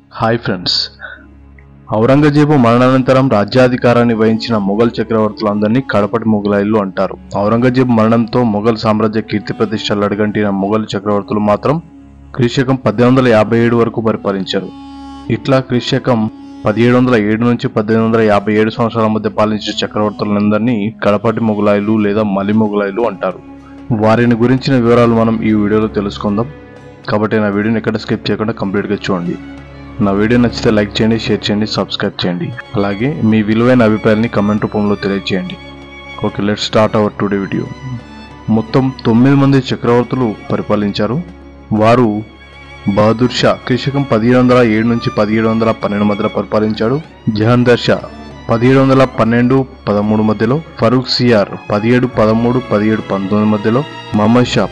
Hi friends, Aurangzeb మరణానంతరం రాజ్యాధికారాన్ని వహించిన మొఘల్ చక్రవర్తులందరినీ కడపటి మొఘలాయిలు అంటారు. ఔరంగజేబు మరణంతో మొఘల్ సామ్రాజ్య కీర్తి ప్రతిష్టలు అడుగంటిన మొఘల్ చక్రవర్తులు మాత్రం క్రీశకం 1857 వరకు పరిపాలించారు. ఇట్లా క్రీశకం 1707 నుంచి 1857 సంవత్సరాల మధ్య పాలించిన చక్రవర్తులందరినీ కడపటి మొఘలాయిలు లేదా మలి మొఘలాయిలు అంటారు. వారిని గురించిన వివరాలు మనం ఈ వీడియోలో తెలుసుకుందాం. కాబట్టి నా వీడియోని ఎక్కడ స్కిప్ చేయకుండా కంప్లీట్గా చూడండి. నా వీడియో నచ్చితే లైక్ చేయండి, షేర్ చేయండి, సబ్స్క్రైబ్ చేయండి. అలాగే మీ విలువైన అభిప్రాయాన్ని కామెంట్ రూపంలో తెలియజేయండి. Okay, let's start our today video. మొత్తం 9 మంది చక్రవర్తులు పరిపాలించారు. వారు బహదూర్ షా క్రీశకం 1707 నుంచి 1712 మధ్యలో పరిపాలించాడు. జహాందర్ షా 1712-13 మధ్యలో, ఫరూక్ సియార్ 1713, 1719 మధ్యలో, మహమ్మద్ షా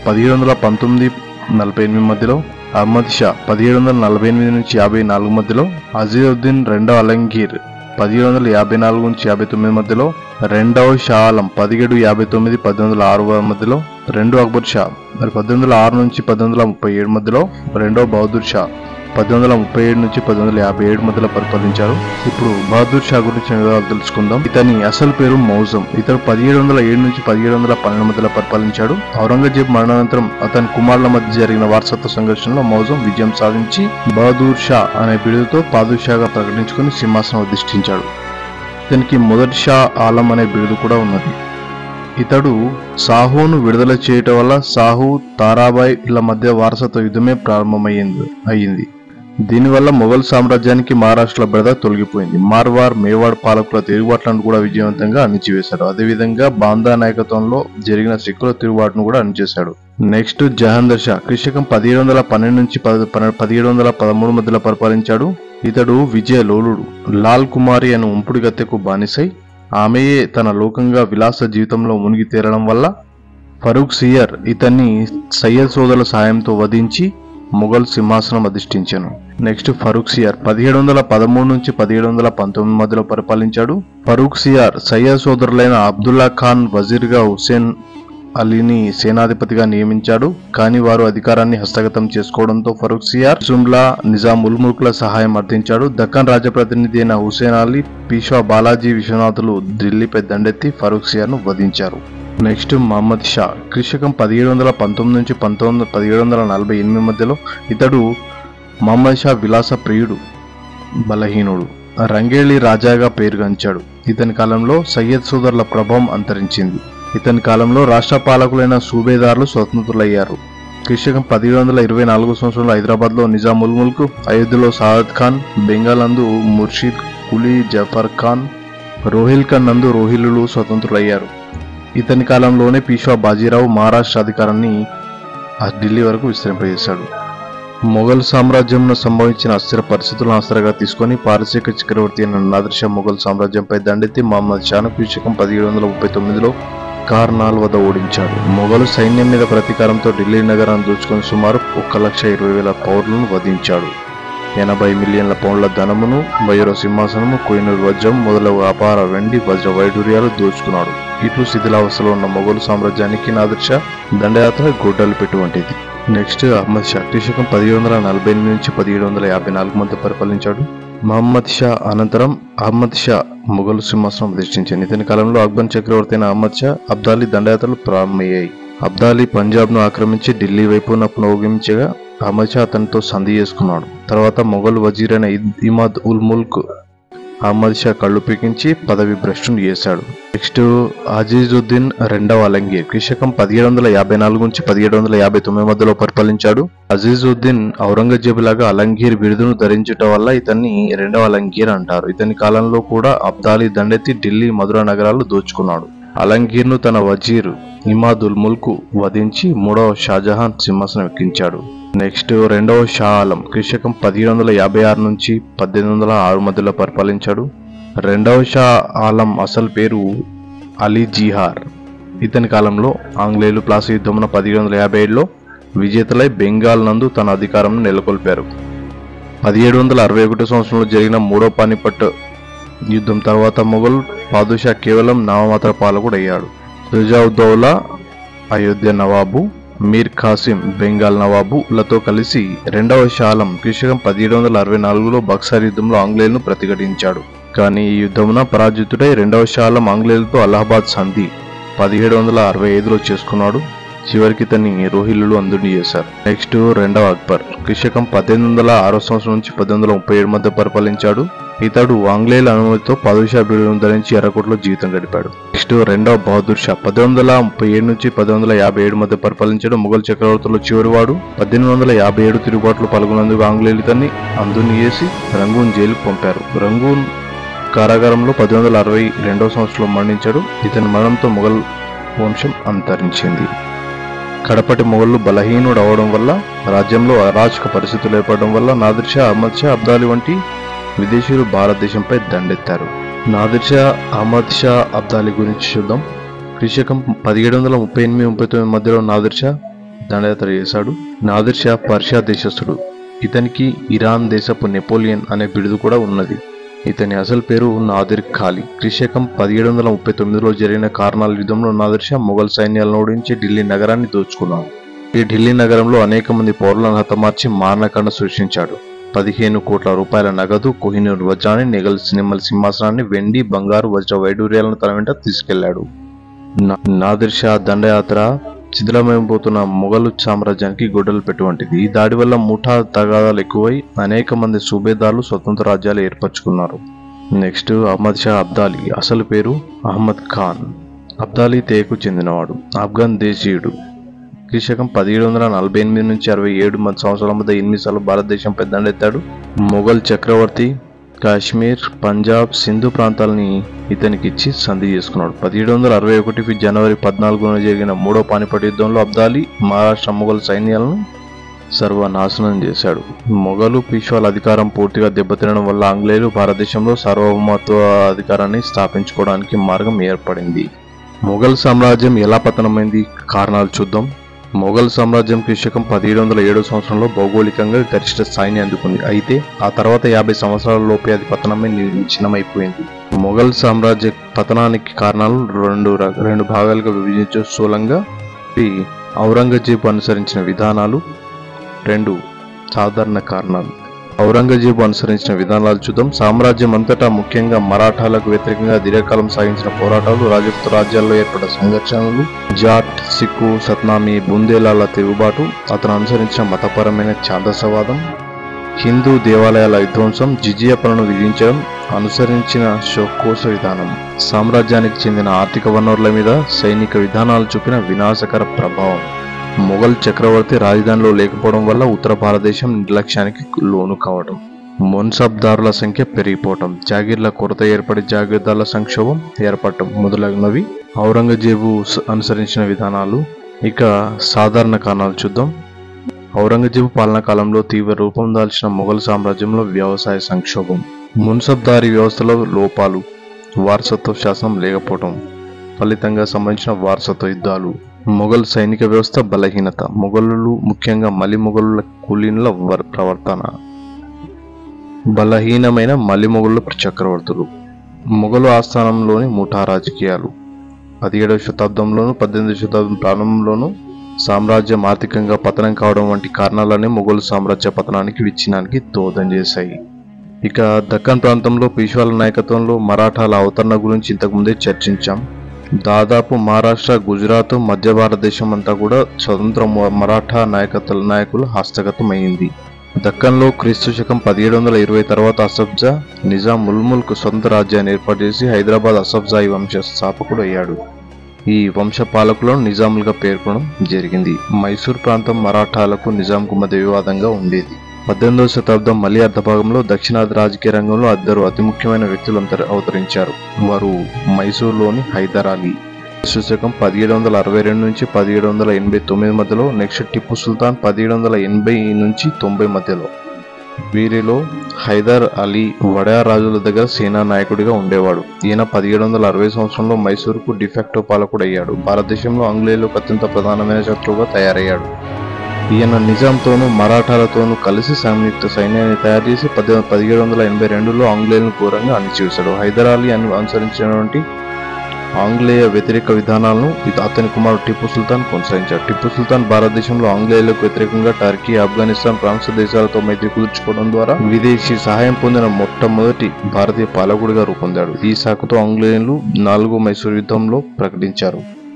1719-48 మధ్యలో, అహ్మద్ షా 1748 నుంచి 54 మధ్యలో, అజీదుద్దీన్ రెండవ అలంగీర్ 1754 నుంచి 59 మధ్యలో, రెండవ షా ఆలం 1759, 1806 మధ్యలో, రెండో అక్బర్ షా 1806 నుంచి 1837 మధ్యలో, రెండవ బహదూర్ షా 1837 నుంచి 1857 మధ్యలో పరిపాలించారు. ఇప్పుడు బహదూర్ షా గురించిన వివరాలు తెలుసుకుందాం. ఇతని అసలు పేరు మౌజం. ఇతను 1707 నుంచి 1712 మధ్యలో పరిపాలించాడు. ఔరంగజేబ్ మరణానంతరం అతని కుమారుల మధ్య జరిగిన వారసత్వ సంఘర్షణలో మౌజం విజయం సాధించి బహదూర్ షా అనే బిరుదుతో పాదుషాగా ప్రకటించుకుని సింహాసనం అధిష్ఠించాడు. ఇతనికి మొదటి షా ఆలం అనే బిరుదు కూడా ఉన్నది. ఇతడు సాహును విడుదల చేయటం వల్ల సాహు, తారాబాయ్ ల మధ్య వారసత్వ యుద్ధమే ప్రారంభమైంది. దీనివల్ల మొఘల్ సామ్రాజ్యానికి మహారాష్ట్రల బెడద తొలగిపోయింది. మార్వార్, మేవాడ్ పాలకుల తిరుగుబాట్లను కూడా విజయవంతంగా అణిచివేశాడు. అదేవిధంగా బాందా నాయకత్వంలో జరిగిన సిక్కుల తిరుగుబాటును కూడా అణిచేశాడు. నెక్స్ట్ జహాందర్ షా క్రీశకం 1712 నుంచి 1713 మధ్యలో పరిపాలించాడు. ఇతడు విజయ లోలుడు. లాల్ కుమారి అనే ఉంపుడి గత్తెకు బానిసై ఆమెయే తన లోకంగా విలాస జీవితంలో మునిగి తేరడం వల్ల ఫరూక్ సియర్ ఇతన్ని సయ్యద్ సోదరుల సాయంతో వధించి మొఘల్ సింహాసనం అధిష్ఠించాను. నెక్స్ట్ ఫరూక్ సియార్ 1713 నుంచి 1719 మధ్యలో పరిపాలించాడు. ఫరూక్ సియార్ సయ్యద్ సోదరులైన అబ్దుల్లా ఖాన్ వజీర్గా హుసేన్ అలీని సేనాధిపతిగా నియమించాడు. కానీ వారు అధికారాన్ని హస్తగతం చేసుకోవడంతో ఫరూక్ సియార్ సుమ్లా, నిజాం ఉల్ ముల్క్ల సహాయం అర్థించాడు. దక్కన్ రాజప్రతినిధి అయిన హుసేన్ అలీ, పీష్వా బాలాజీ విశ్వనాథులు ఢిల్లీపై దండెత్తి ఫరూక్ సియార్ను వధించారు. నెక్స్ట్ మహమ్మద్ షా క్రీశకం 1719 నుంచి 1748 మధ్యలో. ఇతడు మహమ్మద్ షా విలాస ప్రియుడు, బలహీనుడు, రంగేళి రాజాగా పేరుగాంచాడు. ఇతని కాలంలో సయ్యద్ సోదరుల ప్రభావం అంతరించింది. ఇతని కాలంలో రాష్ట్ర పాలకులైన సూబేదారులు స్వతంత్రులయ్యారు. క్రీశకం 1724 సంవత్సరంలో హైదరాబాద్లో నిజాం ఉల్ ముల్క్, అయోధ్యలో సాదత్ ఖాన్, బెంగాల్ నందు ముర్షిద్ కులీ జఫర్ ఖాన్, రోహిల్ఖండ్ నందు రోహిల్లులు స్వతంత్రులయ్యారు. ఇతని కాలంలోనే పీష్వా బాజీరావు మహారాష్ట్ర అధికారాన్ని ఢిల్లీ వరకు విస్తరింపజేశాడు. మొఘల్ సామ్రాజ్యంలో సంభవించిన అస్థిర పరిస్థితులను ఆసరాగా తీసుకుని పారసీక చక్రవర్తి అయిన నాదిర్ షా మొఘల్ సామ్రాజ్యంపై దండెత్తి మహమ్మద్ షాను క్రీశకం 1739లో కార్నాల్ వద్ద ఓడించాడు. మొఘలు సైన్యం మీద ప్రతీకారంతో ఢిల్లీ నగరాన్ని దోచుకొని సుమారు 1,20,000 పౌరులను వధించాడు. 80 మిలియన్ల పౌండ్ల ధనమును, మయూర సింహాసనము, కోహినూర్ వజ్రం మొదలగు అపార వెండి వజ్ర వైడూర్యాలు దోచుకున్నాడు. ఇట్లు శిథిలావస్థలో ఉన్న మొఘలు సామ్రాజ్యానికి నాదిర్ షా దండయాత్ర గొడ్డలు పెట్టువంటిది. నెక్స్ట్ అహ్మద్ షా క్రీశకం 1748 నుంచి 1754 మధ్య పరిపాలించాడు. మహమ్మద్ షా అనంతరం అహ్మద్ షా మొఘలు సింహాసనం అధిష్ఠించాడు. ఇతని కాలంలో అక్బర్ చక్రవర్తి అయిన అహ్మద్ షా, అబ్దాలీ దండయాత్రలు ప్రారంభమయ్యాయి. అబ్దాలీ పంజాబ్ను ఆక్రమించి ఢిల్లీ వైపున పునోగమించగా అహ్మద్ షా అతనితో సంధి చేసుకున్నాడు. తర్వాత మొఘల్ వజీర్ అయిన ఇమాద్ ఉల్ ముల్క్ అహ్మద్ షా కళ్ళు పీకించి పదవి భ్రష్టును చేశాడు. నెక్స్ట్ అజీదుద్దీన్ రెండవ అలంగీర్ క్రీశకం 1754 నుంచి 1759 మధ్యలో పరిపాలించాడు. అజీదుద్దీన్ ఔరంగజేబు లాగా అలంగీర్ బిరుదును ధరించటం వల్ల ఇతన్ని రెండవ అలంగీర్ అంటారు. ఇతని కాలంలో కూడా అబ్దాలీ దండెత్తి ఢిల్లీ, మధుర నగరాలు దోచుకున్నాడు. అలంగీర్ను తన వజీర్ ఇమాద్ ఉల్ ముల్క్ వధించి మూడవ షాజహాన్ సింహాసనం ఎక్కించాడు. నెక్స్ట్ రెండవ షా ఆలం క్రీశకం 1756 నుంచి 1806 మధ్యలో పరిపాలించాడు. రెండవ షా ఆలం అసలు పేరు అలీ జీహార్. ఇతని కాలంలో ఆంగ్లేయులు ప్లాసీ యుద్ధమున 1757లో విజేతలై బెంగాల్ నందు తన అధికారం నెలకొల్పారు. 1761 సంవత్సరంలో జరిగిన మూడవ పానిపట్ యుద్ధం తర్వాత మొఘల్ పాదుషా కేవలం నామమాత్ర పాలకుడు అయ్యాడు. రుజావుద్దౌలా అయోధ్య నవాబు మీర్ ఖాసిం బెంగాల్ నవాబులతో కలిసి రెండవ షా ఆలం క్రీశకం 1764లో బక్సర్ యుద్ధంలో ఆంగ్లేయులను ప్రతిఘటించాడు. కానీ ఈ యుద్ధమున పరాజితుడై రెండవ షా ఆలం ఆంగ్లేయులతో అలహాబాద్ సంధి 1765లో చేసుకున్నాడు. చివరికి ఇతన్ని రోహిల్లులు అందుని చేశారు. నెక్స్ట్ రెండవ అక్బర్ క్రీశకం 1806 సంవత్సరం నుంచి 1837 మధ్య పరిపాలించాడు. ఇతడు ఆంగ్లేయుల అనుమతితో పాదుషా బిరుదును ధరించి ఎర్రకోటలో జీవితం గడిపాడు. నెక్స్ట్ రెండవ బహదూర్ షా 1837 నుంచి 1857 మధ్య పరిపాలించాడు. మొఘల్ చక్రవర్తులు చివరివాడు. 1857 తిరుగుబాటులో పాల్గొన్నందుకు ఆంగ్లేయులు ఇతన్ని అందుని చేసి రంగూన్ జైలుకు పంపారు. రంగూన్ కారాగారంలో 1862 సంవత్సరంలో మరణించాడు. ఇతని మరణంతో మొఘల్ వంశం అంతరించింది. కడపటి మొఘళ్ళు బలహీనుడు అవడం వల్ల రాజ్యంలో అరాచక పరిస్థితులు ఏర్పడడం వల్ల నాదిర్ షా, అహ్మద్ షా, అబ్దాలి వంటి విదేశీయులు భారతదేశంపై దండెత్తారు. నాదిర్ షా, అహ్మద్ షా, అబ్దాలి గురించి చూద్దాం. క్రీశకం 1738-39 మధ్యలో నాదిర్ షా దండయాత్ర చేశాడు. నాదిర్ షా పర్షియా దేశస్థుడు. ఇతనికి ఇరాన్ దేశపు నెపోలియన్ అనే బిరుదు కూడా ఉన్నది. ఇతని అసలు పేరు నాదిర్ ఖాళీ. క్రీశకం 1739లో జరిగిన కార్నాల్ యుద్ధంలో నాదిర్ షా మొఘల్ సైన్యాలను ఓడించి ఢిల్లీ నగరాన్ని దోచుకున్నాడు. ఈ ఢిల్లీ నగరంలో అనేక మంది పౌరులను హతమార్చి మారణకాండ సృష్టించాడు. 15 కోట్ల రూపాయల నగదు, కోహినూర్ వజ్రాన్ని, నెమ్మల సింహాసనాన్ని, వెండి, బంగారు, వజ్ర వైడూర్యాలను తన వెంట తీసుకెళ్లాడు. నాదిర్ షా దండయాత్ర శిథిలమైపోతున్న మొఘలు సామ్రాజ్యానికి గొడ్డలు పెటువంటిది. ఈ దాడి వల్ల ముఠా తగాదాలు ఎక్కువై అనేక మంది సుబేదార్లు స్వతంత్ర రాజ్యాలు ఏర్పరచుకున్నారు. నెక్స్ట్ అహ్మద్ షా అబ్దాలి. అసలు పేరు అహ్మద్ ఖాన్. అబ్దాలి తేకు చెందినవాడు. ఆఫ్ఘన్ దేశీయుడు. క్రీశకం 1748 నుంచి 67 సంవత్సరాల మధ్య 8 సార్లు భారతదేశంపై దండెత్తాడు. మొఘల్ చక్రవర్తి కాశ్మీర్, పంజాబ్, సింధు ప్రాంతాలని ఇతనికిచ్చి సంధి చేసుకున్నాడు. 1761 జనవరి 14న జరిగిన మూడో పానిపట్ యుద్ధంలో అబ్దాలి మహారాష్ట్ర మొఘల్ సైన్యాలను సర్వనాశనం చేశాడు. మొఘలు పీష్వాల అధికారం పూర్తిగా దెబ్బతినడం వల్ల ఆంగ్లేయులు భారతదేశంలో సార్వభౌమత్వ అధికారాన్ని స్థాపించుకోవడానికి మార్గం ఏర్పడింది. మొఘల్ సామ్రాజ్యం ఎలా పతనమైంది? కారణాలు చూద్దాం. మొఘల్ సామ్రాజ్యం క్రీశకం 1707 సంవత్సరంలో భౌగోళికంగా గరిష్ట స్థాయిని అందుకుంది. అయితే ఆ తర్వాత 50 సంవత్సరాల లోపే అది పతనమై విచ్ఛిన్నమైపోయింది. మొఘల్ సామ్రాజ్య పతనానికి కారణాలు రెండు భాగాలుగా విభజించే స్థూలంగా ఔరంగజేబు అనుసరించిన విధానాలు, 2 సాధారణ కారణాలు. ఔరంగజేబు అనుసరించిన విధానాలు చూద్దాం. సామ్రాజ్యం అంతటా ముఖ్యంగా మరాఠాలకు వ్యతిరేకంగా దీర్ఘకాలం సాగించిన పోరాటాలు, రాజపుత రాజ్యాల్లో ఏర్పడ్డ సంఘర్షణలు, జాట్, సిక్కు, సత్నామీ, బుందేలాల తిరుగుబాటు, అతను అనుసరించిన మతపరమైన ఛాందసవాదం, హిందూ దేవాలయాల విధ్వంసం, జిజియా పన్నును విధించడం, అనుసరించిన షోకోస విధానం, సామ్రాజ్యానికి చెందిన ఆర్థిక వనరుల మీద సైనిక విధానాలు చూపిన వినాశకర ప్రభావం, మొఘల్ చక్రవర్తి రాజధానిలో లేకపోవడం వల్ల ఉత్తర భారతదేశం నిర్లక్ష్యానికి లోను కావడం, మున్సబ్దారుల సంఖ్య పెరిగిపోవటం, జాగీర్ల కొరత ఏర్పడి జాగీర్దారుల సంక్షోభం ఏర్పడటం మొదలగునవి ఔరంగజేబు అనుసరించిన విధానాలు. ఇక సాధారణ కారణాలు చూద్దాం. ఔరంగజేబు పాలనా కాలంలో తీవ్ర రూపం దాల్చిన మొఘల్ సామ్రాజ్యంలో వ్యవసాయ సంక్షోభం, మున్సబ్దారీ వ్యవస్థలో లోపాలు, వారసత్వ శాసనం లేకపోవడం ఫలితంగా సంబంధించిన వారసత్వ యుద్ధాలు, మొఘల్ సైనిక వ్యవస్థ బలహీనత, మొఘలులు ముఖ్యంగా మలి మొఘలుల కులీనుల ప్రవర్తన, బలహీనమైన మలి మొఘలుల చక్రవర్తులు, మొఘలు ఆస్థానంలోని ముఠా రాజకీయాలు, 17వ శతాబ్దంలోను 18వ శతాబ్దం ప్రారంభంలోనూ సామ్రాజ్యం ఆర్థికంగా పతనం కావడం వంటి కారణాలనే మొఘలు సామ్రాజ్య పతనానికి విచ్ఛిన్నానికి దోహదం చేశాయి. ఇక దక్కన్ ప్రాంతంలో పీష్వాల నాయకత్వంలో మరాఠాల అవతరణ గురించి ఇంతకుముందే చర్చించాం. దాదాపు మహారాష్ట్ర, గుజరాత్, మధ్య భారతదేశం అంతా కూడా స్వతంత్ర మరాఠా నాయకుల హస్తగతమైంది. దక్కన్లో క్రీస్తు శకం 1720 తర్వాత అసఫ్జా నిజాం ఉల్ ముల్క్ స్వతంత్ర రాజ్యాన్ని ఏర్పాటు చేసి హైదరాబాద్ అసఫ్జాయి వంశ స్థాపకుడు అయ్యాడు. ఈ వంశ పాలకులను నిజాములుగా పేర్కొనడం జరిగింది. మైసూర్ ప్రాంతం మరాఠాలకు నిజాంకు మధ్య వివాదంగా ఉండేది. 18వ శతాబ్దం మళ్లీ అర్ధభాగంలో దక్షిణాది రాజకీయ రంగంలో ఇద్దరు అతి ముఖ్యమైన వ్యక్తులు అవతరించారు. వారు మైసూర్లోని హైదర్ అలీ, శకం 1762 నుంచి 1789 మధ్యలో, నెక్స్ట్ టిప్పు సుల్తాన్ 1780 నుంచి 90 మధ్యలో. వీరిలో హైదర్ అలీ వడయార్ రాజుల దగ్గర సేనా నాయకుడిగా ఉండేవాడు. ఈయన 1760 సంవత్సరంలో మైసూరుకు డిఫాక్టో పాలకుడు అయ్యాడు. భారతదేశంలో ఆంగ్లేయులకు అత్యంత ప్రధానమైన శత్రువుగా తయారయ్యాడు. ఈయన నిజాంతోనూ మరాఠాలతోనూ కలిసి సంయుక్త సైన్యాన్ని తయారు చేసి 1782లో ఆంగ్లేయులను ఘోరంగా అణిచివేశాడు. హైదర్ అలీ అనుసరించినటువంటి ఆంగ్లేయ వ్యతిరేక విధానాలను అతని కుమారుడు టిప్పు సుల్తాన్ కొనసాగించాడు. టిప్పు సుల్తాన్ భారతదేశంలో ఆంగ్లేయులకు వ్యతిరేకంగా టర్కీ, ఆఫ్ఘనిస్తాన్, ఫ్రాన్స్ దేశాలతో మైత్రి కుదుర్చుకోవడం ద్వారా విదేశీ సహాయం పొందిన మొట్టమొదటి భారతీయ పాలకుడిగా రూపొందాడు. ఈ సాకుతో ఆంగ్లేయులు 4వ మైసూరు యుద్ధంలో ప్రకటించారు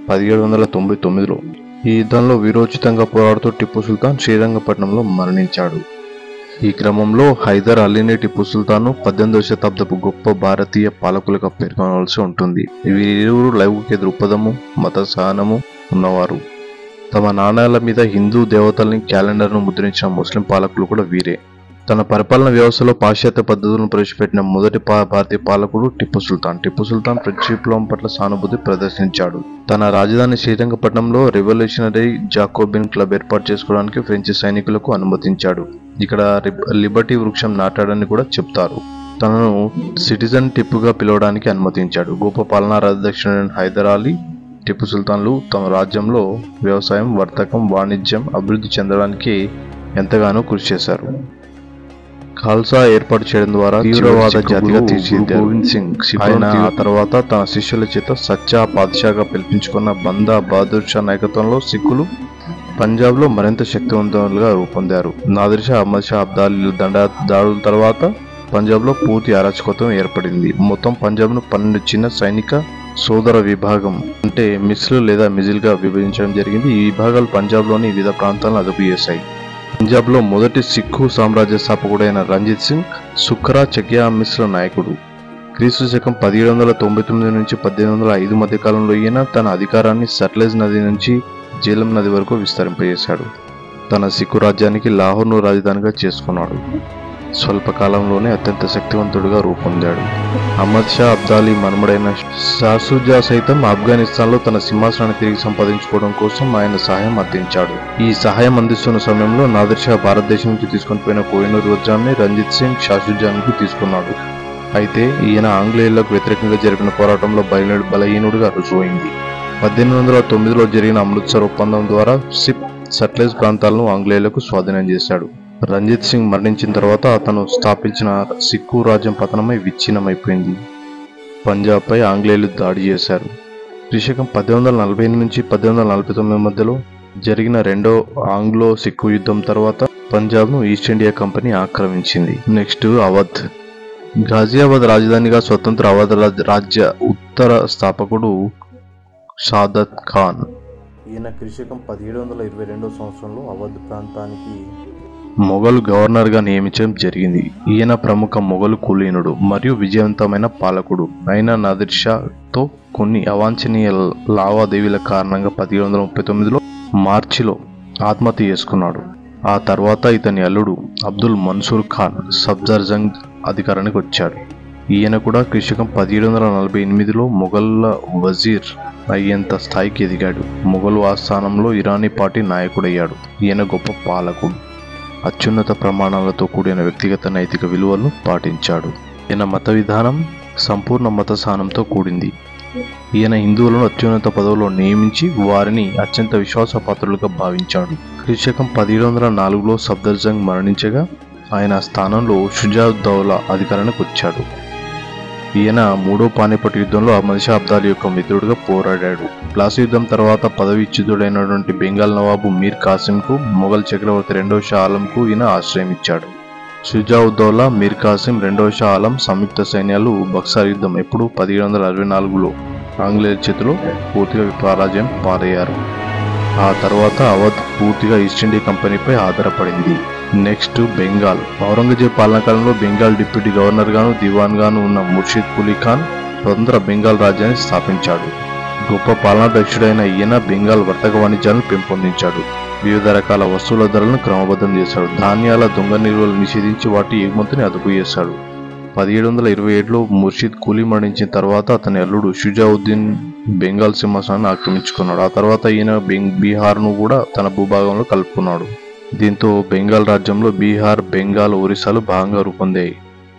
1799లో. ఈ యుద్ధంలో వీరోచితంగా పోరాడుతూ టిప్పు సుల్తాన్ శ్రీరంగపట్నంలో మరణించాడు. ఈ క్రమంలో హైదర్ అలీని టిప్పు సుల్తాన్ 18వ శతాబ్దపు గొప్ప భారతీయ పాలకులుగా పేర్కొనవలసి ఉంటుంది. వీరిరువురు లౌకిక దృక్పథము, మత సహనము ఉన్నవారు. తమ నాణాల మీద హిందూ దేవతల్ని, క్యాలెండర్ను ముద్రించిన ముస్లిం పాలకులు కూడా వీరే. తన పరిపాలన వ్యవస్థలో పాశ్చాత్య పద్ధతులను ప్రవేశపెట్టిన మొదటి భారతీయ పాలకుడు టిప్పు సుల్తాన్. టిప్పు సుల్తాన్ ఫ్రెంచ్ విప్లవం పట్ల సానుభూతి ప్రదర్శించాడు. తన రాజధాని శ్రీరంగపట్నంలో రెవల్యూషనరీ జాకోబిన్ క్లబ్ ఏర్పాటు చేసుకోవడానికి ఫ్రెంచ్ సైనికులకు అనుమతించాడు. ఇక్కడ లిబర్టీ వృక్షం నాటాడని కూడా చెప్తారు. తనను సిటిజన్ టిప్పుగా పిలవడానికి అనుమతించాడు. గొప్ప పాలనా రాజదక్షిణ హైదర్ అలీ, టిప్పు సుల్తాన్లు తమ రాజ్యంలో వ్యవసాయం, వర్తకం, వాణిజ్యం అభివృద్ధి చెందడానికి ఎంతగానో కృషి చేశారు. ఖాల్సా ఏర్పాటు చేయడం ద్వారా తీవ్రవాద జాతిగా తీర్చిదిద్దారు. గోవింద్ సింగ్ ఆయన ఆ తర్వాత తన శిష్యుల చేత సచ్చా పాద్షాగా పిలిపించుకున్న బందా బహదూర్ షా నాయకత్వంలో సిక్కులు పంజాబ్లో మరింత శక్తివంతులుగా రూపొందారు. నాదిర్ షా, అహ్మద్ షా అబ్దాలీల దాడుల తర్వాత పంజాబ్లో పూర్తి అరాచకత్వం ఏర్పడింది. మొత్తం పంజాబ్ను 12 చిన్న సైనిక సోదర విభాగం అంటే మిస్లు లేదా మిజిల్గా విభజించడం జరిగింది. ఈ విభాగాలు పంజాబ్లోని వివిధ ప్రాంతాలను అదుపు చేశాయి. పంజాబ్లో మొదటి సిక్కు సామ్రాజ్య స్థాపకుడైన రంజిత్ సింగ్ సుఖ్రా చకియా మిస్ల నాయకుడు. క్రీస్తు శకం 1799 నుంచి 1805 మధ్య కాలంలో ఈయన తన అధికారాన్ని సట్లెజ్ నది నుంచి జీలం నది వరకు విస్తరింపజేశాడు. తన సిక్కు రాజ్యానికి లాహోర్ను రాజధానిగా చేసుకున్నాడు. స్వల్పకాలంలోనే అత్యంత శక్తివంతుడిగా రూపొందాడు. అహ్మద్ షా అబ్దాలీ మనుమడైన షాసుజా సైతం ఆఫ్ఘనిస్తాన్లో తన సింహాసనాన్ని తిరిగి సంపాదించుకోవడం కోసం ఆయన సహాయం అందించాడు. ఈ సహాయం అందిస్తున్న సమయంలో నాదిర్ షా భారతదేశం నుంచి తీసుకొని పోయిన కోహినూర్ వజ్రాన్ని రంజిత్ సింగ్ షాసుజానికి తీసుకున్నాడు. అయితే ఈయన ఆంగ్లేయులకు వ్యతిరేకంగా జరిపిన పోరాటంలో బలహీనుడిగా రుజువైంది. 1809లో జరిగిన అమృత్సర్ ఒప్పందం ద్వారా సిప్, సట్లెజ్ ప్రాంతాలను ఆంగ్లేయులకు స్వాధీనం చేశాడు. రంజిత్ సింగ్ మరణించిన తర్వాత అతను స్థాపించిన సిక్కు రాజ్యం పతనమై విచ్ఛిన్నమైపోయింది. పంజాబ్పై ఆంగ్లేయులు దాడి చేశారు. క్రీశకం 1848 నుంచి 1849 మధ్యలో జరిగిన రెండో ఆంగ్లో సిక్కు యుద్ధం తర్వాత పంజాబ్ను ఈస్ట్ ఇండియా కంపెనీ ఆక్రమించింది. నెక్స్ట్ అవధ్. ఘాజియాబాద్ రాజధానిగా స్వతంత్ర అవధ్ రాజ్య ఉత్తర స్థాపకుడు షాదత్ ఖాన్. ఈయన క్రీశకం 1722 సంవత్సరంలో అవధ్ ప్రాంతానికి మొఘల్ గవర్నర్గా నియమించడం జరిగింది. ఈయన ప్రముఖ మొఘలు కులీనుడు మరియు విజయవంతమైన పాలకుడు అయిన నాదిర్ షాతో కొన్ని అవాంఛనీయ లావాదేవీల కారణంగా 1739లో మార్చిలో ఆత్మహత్య చేసుకున్నాడు. ఆ తర్వాత ఇతని అల్లుడు అబ్దుల్ మన్సూర్ ఖాన్ సఫ్దర్జంగ్ అధికారానికి వచ్చాడు. ఈయన కూడా క్రీశకం 1748లో మొఘల్ల వజీర్ అయ్యేంత స్థాయికి ఎదిగాడు. మొఘలు ఆస్థానంలో ఇరానీ పార్టీ నాయకుడయ్యాడు. ఈయన గొప్ప పాలకుడు. అత్యున్నత ప్రమాణాలతో కూడిన వ్యక్తిగత నైతిక విలువలను పాటించాడు. ఈయన మత విధానం సంపూర్ణ మత సహనంతో కూడింది. ఈయన హిందువులను అత్యున్నత పదవుల్లో నియమించి వారిని అత్యంత విశ్వాసపాత్రులుగా భావించాడు. క్రీశకం 1704లో సఫ్దర్జంగ్ మరణించగా ఆయన స్థానంలో షుజాఉద్దౌలా అధికారానికి వచ్చాడు. ఈయన మూడో పానిపట్ యుద్ధంలో అహ్మద్ షా అబ్దాలీ యొక్క మిత్రుడిగా పోరాడాడు. ప్లాసీ యుద్ధం తర్వాత పదవీచ్యుతుడైనటువంటి బెంగాల్ నవాబు మీర్ కాసింకు మొఘల్ చక్రవర్తి రెండవ షా ఆలంకు ఈయన ఆశ్రయం ఇచ్చాడు. షుజాఉద్దౌలా, మీర్ కాసిం, రెండవ షా ఆలం సంయుక్త సైన్యాలు బక్సార్ యుద్ధం ఎప్పుడు 1764లో ఆంగ్లేయుల చేతిలో పూర్తిగా పరాజయం పాలయ్యారు. ఆ తర్వాత అవధ్ పూర్తిగా ఈస్ట్ ఇండియా కంపెనీపై ఆధారపడింది. నెక్స్ట్ బెంగాల్. ఔరంగజేబ్ పాలనా కాలంలో బెంగాల్ డిప్యూటీ గవర్నర్ గాను దివాన్ గాను ఉన్న ముర్షిద్ కులీ ఖాన్ స్వతంత్ర బెంగాల్ రాజ్యాన్ని స్థాపించాడు. గొప్ప పాలనాధ్యక్షుడైన ఈయన బెంగాల్ వర్తక వాణిజ్యాన్ని పెంపొందించాడు. వివిధ రకాల వస్తువుల ధరలను క్రమబద్ధం చేశాడు. ధాన్యాల దొంగ నిల్వలు నిషేధించి వాటి ఎగుమతిని అదుపు చేశాడు. 1727లో ముర్షిద్ కులీ మరణించిన తర్వాత అతని అల్లుడు షుజాఉద్దీన్ బెంగాల్ సింహాసనాన్ని ఆక్రమించుకున్నాడు. ఆ తర్వాత ఈయన బీహార్ను కూడా తన భూభాగంలో కలుపుకున్నాడు. దీంతో బెంగాల్ రాజ్యంలో బీహార్, బెంగాల్, ఒరిస్సాలు భాగంగా రూపొందాయి.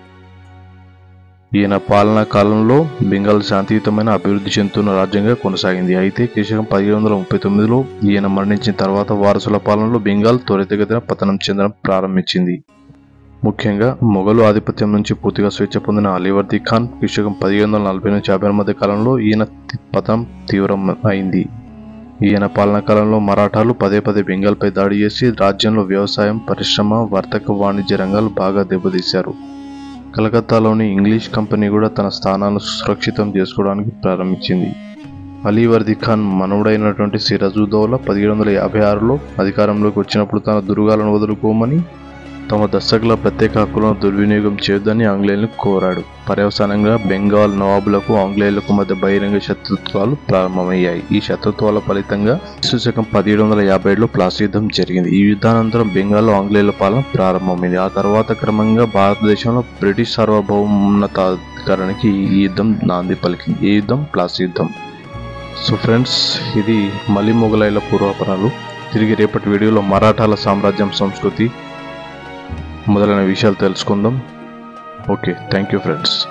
ఈయన పాలనా కాలంలో బెంగాల్ శాంతియుతమైన అభివృద్ధి చెందుతున్న రాజ్యంగా కొనసాగింది. అయితే క్రీశకం 1739లో ఈయన మరణించిన తర్వాత వారసుల పాలనలో బెంగాల్ త్వరితగతిన పతనం చెందడం ప్రారంభించింది. ముఖ్యంగా మొఘలు ఆధిపత్యం నుంచి పూర్తిగా స్వేచ్ఛ పొందిన అలీవర్దీ ఖాన్ క్రీశకం 1740 నుంచి 50 మధ్య కాలంలో ఈయన పతనం తీవ్రం అయింది. ఈయన పాలనా కాలంలో మరాఠాలు పదే పదే బెంగాల్పై దాడి చేసి రాజ్యంలో వ్యవసాయం, పరిశ్రమ, వర్తక వాణిజ్య రంగాలు బాగా దెబ్బతీశారు. కలకత్తాలోని ఇంగ్లీష్ కంపెనీ కూడా తన స్థానాలను సురక్షితం చేసుకోవడానికి ప్రారంభించింది. అలీవర్దీ ఖాన్ మనవడైనటువంటి సిరాజుద్దౌలా 1756లో అధికారంలోకి వచ్చినప్పుడు తన దుర్గాలను వదులుకోమని, తమ దస్తకుల ప్రత్యేక హక్కులను దుర్వినియోగం చేయొద్దని ఆంగ్లేయులను కోరాడు. పర్యవసానంగా బెంగాల్ నవాబులకు ఆంగ్లేయులకు మధ్య బహిరంగ శత్రుత్వాలు ప్రారంభమయ్యాయి. ఈ శత్రుత్వాల ఫలితంగా శకం 1757లో ప్లాసీ యుద్ధం జరిగింది. ఈ యుద్ధానంతరం బెంగాల్లో ఆంగ్లేయుల పాలన ప్రారంభమైంది. ఆ తర్వాత క్రమంగా భారతదేశంలో బ్రిటిష్ సార్వభౌమతాధికారానికి ఈ యుద్ధం నాంది పలికింది. ఈ యుద్ధం ప్లాసీ యుద్ధం. సో ఫ్రెండ్స్, ఇది మలి మొఘలాయుల పూర్వాపరాలు. తిరిగి రేపటి వీడియోలో మరాఠాల సామ్రాజ్యం, సంస్కృతి మొదలైన విషయాలు తెలుసుకుందాం. Okay, thank you friends.